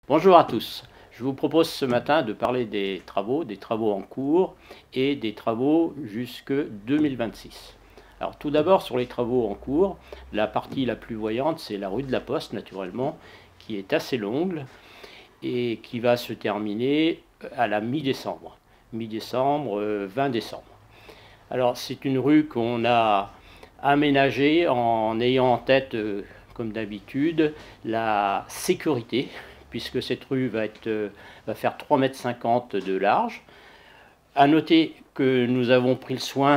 Bonjour à tous. Je vous propose ce matin de parler des travaux en cours et des travaux jusque 2026. Alors tout d'abord sur les travaux en cours, la partie la plus voyante c'est la rue de la Poste naturellement, qui est assez longue et qui va se terminer à la mi-décembre. Mi-décembre, 20 décembre. Alors c'est une rue qu'on a aménagée en ayant en tête, comme d'habitude, la sécurité, puisque cette rue va faire 3,50 m de large. À noter que nous avons pris le soin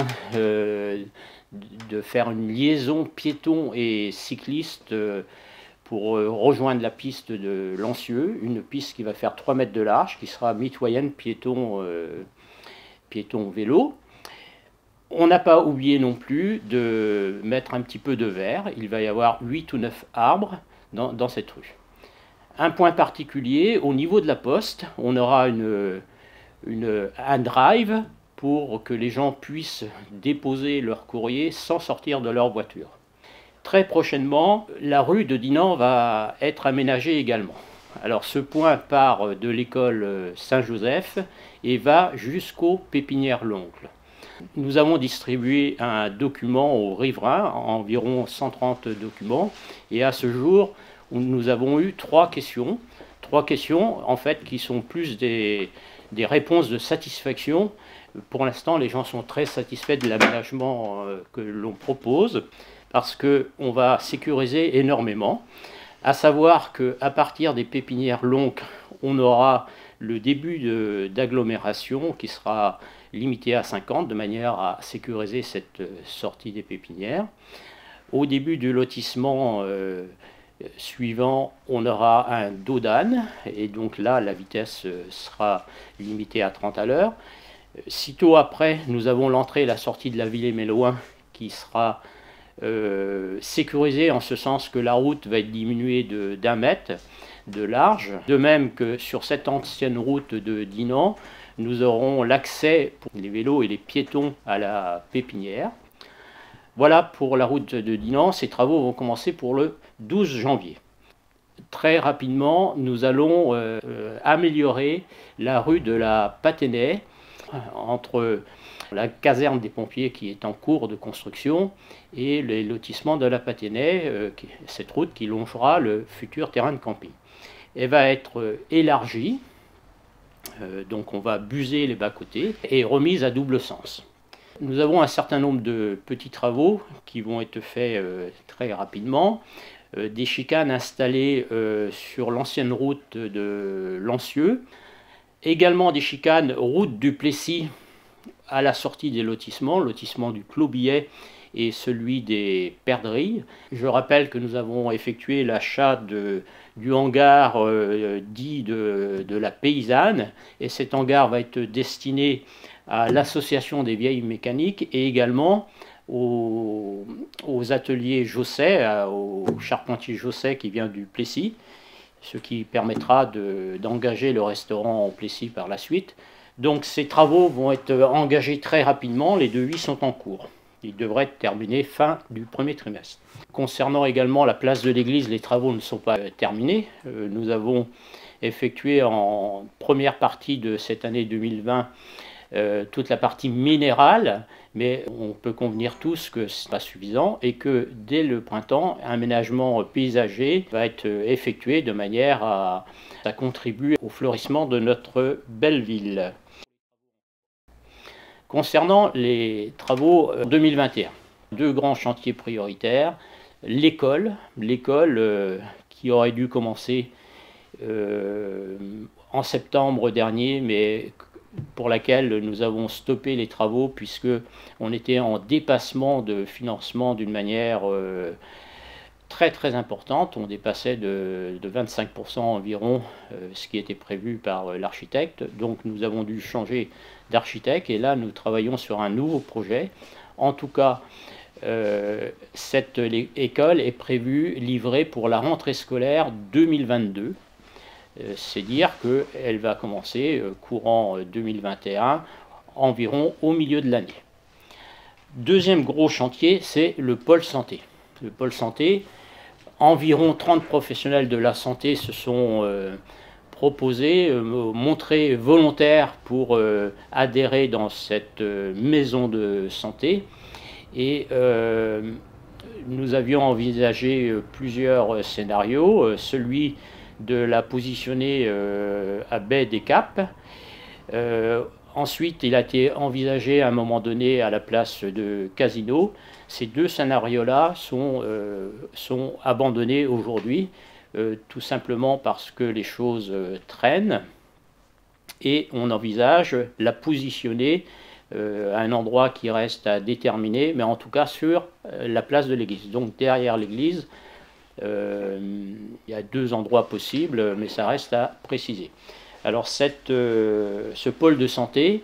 de faire une liaison piéton et cycliste pour rejoindre la piste de Lancieux, une piste qui va faire 3 mètres de large, qui sera mitoyenne piéton-vélo. On n'a pas oublié non plus de mettre un petit peu de verre. Il va y avoir 8 ou 9 arbres dans cette rue. Un point particulier, au niveau de la poste, on aura un drive pour que les gens puissent déposer leur courrier sans sortir de leur voiture. Très prochainement, la rue de Dinan va être aménagée également. Alors ce point part de l'école Saint-Joseph et va jusqu'aux Pépinières L'Oncle. Nous avons distribué un document aux riverains, environ 130 documents, et à ce jour, nous avons eu trois questions en fait qui sont plus des réponses de satisfaction. Pour l'instant, les gens sont très satisfaits de l'aménagement que l'on propose, parce qu'on va sécuriser énormément. À savoir qu'à partir des Pépinières L'Oncle, on aura le début d'agglomération qui sera limité à 50 de manière à sécuriser cette sortie des pépinières. Au début du lotissement suivant, on aura un dos d'âne et donc là la vitesse sera limitée à 30 à l'heure. Sitôt après, nous avons l'entrée et la sortie de la Villers-Méloin qui sera sécurisée en ce sens que la route va être diminuée d'1 mètre de large. De même que sur cette ancienne route de Dinan, nous aurons l'accès pour les vélos et les piétons à la pépinière. Voilà pour la route de Dinan. Ces travaux vont commencer pour le 12 janvier. Très rapidement, nous allons améliorer la rue de la Patenay entre la caserne des pompiers qui est en cours de construction et les lotissements de la Patenay, cette route qui longera le futur terrain de camping. Elle va être élargie, donc on va buser les bas-côtés et remise à double sens. Nous avons un certain nombre de petits travaux qui vont être faits très rapidement. Des chicanes installées sur l'ancienne route de Lancieux. Également des chicanes route du Plessis à la sortie des lotissements, le lotissement du Clos-Billet et celui des Perdrix. Je rappelle que nous avons effectué l'achat du hangar dit de la Paysanne, et cet hangar va être destiné à l'association des vieilles mécaniques et également aux ateliers Josset, au charpentier Josset qui vient du Plessis, ce qui permettra d'engager le restaurant au Plessis par la suite. Donc ces travaux vont être engagés très rapidement, les devis sont en cours. Ils devraient être terminés fin du premier trimestre. Concernant également la place de l'église, les travaux ne sont pas terminés. Nous avons effectué en première partie de cette année 2020 toute la partie minérale, mais on peut convenir tous que ce n'est pas suffisant et que dès le printemps, un aménagement paysager va être effectué de manière à contribuer au fleurissement de notre belle ville. Concernant les travaux 2021, deux grands chantiers prioritaires, l'école qui aurait dû commencer en septembre dernier, mais pour laquelle nous avons stoppé les travaux puisque on était en dépassement de financement d'une manière très importante. On dépassait de 25% environ ce qui était prévu par l'architecte. Donc nous avons dû changer d'architecte et là nous travaillons sur un nouveau projet. En tout cas, cette école est prévue livrée pour la rentrée scolaire 2022. C'est dire qu'elle va commencer courant 2021, environ au milieu de l'année. Deuxième gros chantier, c'est le pôle santé. Le pôle santé, environ 30 professionnels de la santé se sont proposé, montré volontaire pour adhérer dans cette maison de santé. Et nous avions envisagé plusieurs scénarios, celui de la positionner à baie des Caps. Ensuite, il a été envisagé à un moment donné à la place de Casino. Ces deux scénarios-là sont abandonnés aujourd'hui, tout simplement parce que les choses traînent, et on envisage la positionner à un endroit qui reste à déterminer, mais en tout cas sur la place de l'église. Donc derrière l'église, il y a deux endroits possibles, mais ça reste à préciser. Alors ce pôle de santé,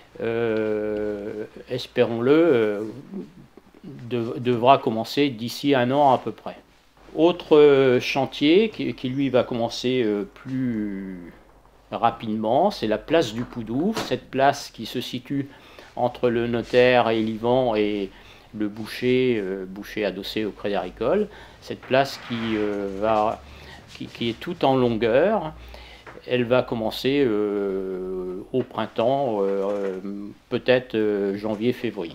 espérons-le, devra commencer d'ici un an à peu près. Autre chantier qui lui va commencer plus rapidement, c'est la place du Poudouf, cette place qui se situe entre le notaire et l'Ivan et le boucher adossé au Crédit Agricole. Cette place qui est tout en longueur. Elle va commencer au printemps, peut-être janvier-février.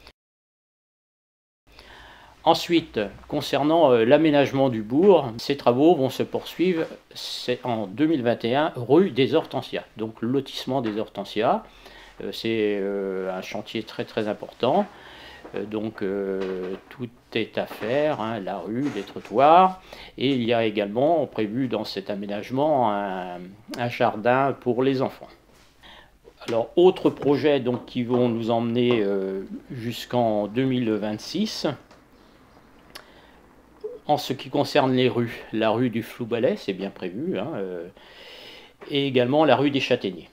Ensuite, concernant l'aménagement du bourg, ces travaux vont se poursuivre en 2021 rue des Hortensias, donc le lotissement des Hortensias. C'est un chantier très très important, donc tout est à faire, hein, la rue, les trottoirs, et il y a également prévu dans cet aménagement un jardin pour les enfants. Alors, autres projets donc, qui vont nous emmener jusqu'en 2026. En ce qui concerne les rues, la rue du Flou-Balais, c'est bien prévu, hein, et également la rue des Châtaigniers.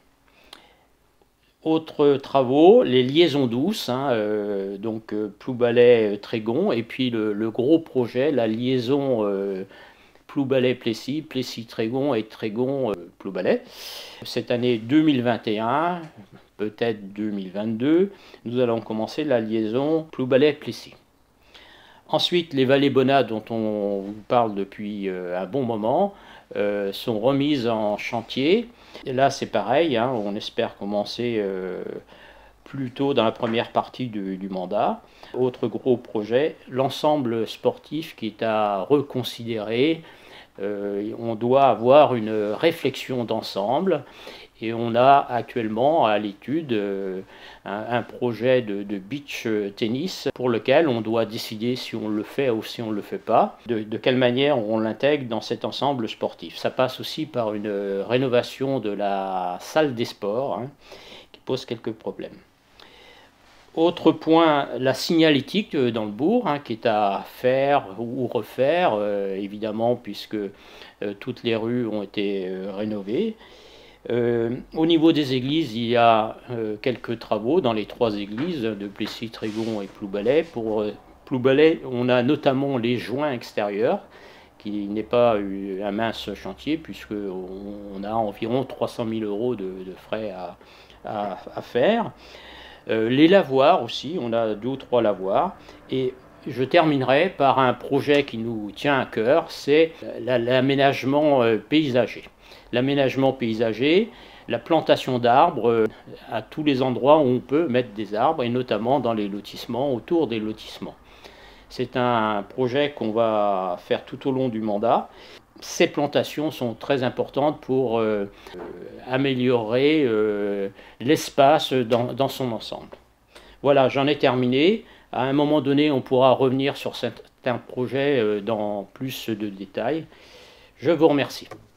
Autres travaux, les liaisons douces, hein, donc Ploubalay-Trégon, et puis le gros projet, la liaison Ploubalay-Plessis, Plessis-Trégon et Trégon-Ploubalay. Cette année 2021, peut-être 2022, nous allons commencer la liaison Ploubalay-Plessis. Ensuite, les vallées Bonnat, dont on vous parle depuis un bon moment, sont remises en chantier. Et là, c'est pareil, hein, on espère commencer plus tôt dans la première partie du mandat. Autre gros projet, l'ensemble sportif qui est à reconsidérer. On doit avoir une réflexion d'ensemble. Et on a actuellement à l'étude un projet de beach tennis pour lequel on doit décider si on le fait ou si on ne le fait pas, de quelle manière on l'intègre dans cet ensemble sportif. Ça passe aussi par une rénovation de la salle des sports, hein, qui pose quelques problèmes. Autre point, la signalétique dans le bourg, hein, qui est à faire ou refaire, évidemment, puisque toutes les rues ont été rénovées. Au niveau des églises, il y a quelques travaux dans les trois églises de Plessis, Trégon et Ploubalay. Pour Ploubalay, on a notamment les joints extérieurs, qui n'est pas un mince chantier, puisqu'on a environ 300 000 € de frais à faire. Les lavoirs aussi, on a 2 ou 3 lavoirs. Et je terminerai par un projet qui nous tient à cœur, c'est l'aménagement paysager. L'aménagement paysager, la plantation d'arbres à tous les endroits où on peut mettre des arbres, et notamment dans les lotissements, autour des lotissements. C'est un projet qu'on va faire tout au long du mandat. Ces plantations sont très importantes pour améliorer l'espace dans son ensemble. Voilà, j'en ai terminé. À un moment donné, on pourra revenir sur certains projets dans plus de détails. Je vous remercie.